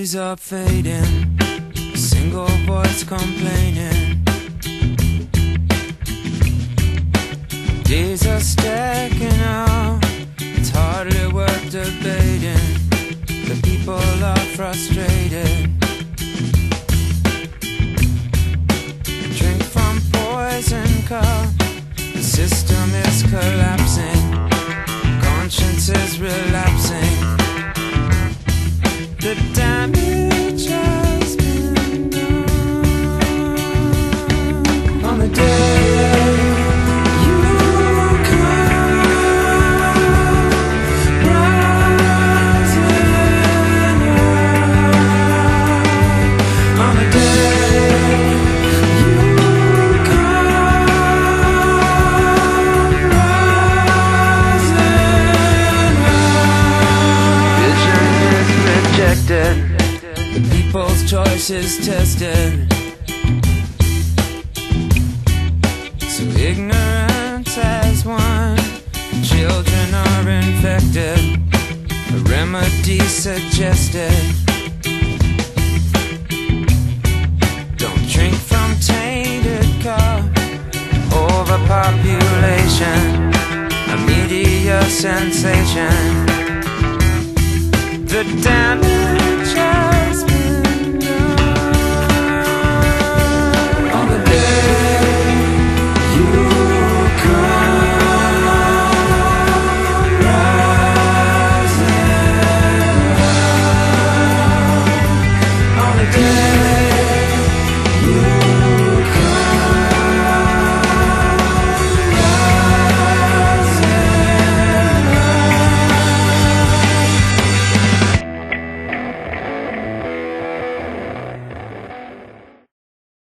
Days are fading, a single voice complaining. Days are stacking up, it's hardly worth debating. The people are frustrated. Drink from poison cup, the system is collapsing. Conscience is relapsing. The damage has been done. On the day you come rising up. On the day you come rising up. Vision is rejected, the people's choice is tested. So ignorance has won, children are infected, a remedy suggested. Don't drink from tainted cup, overpopulation, a media sensation. The damage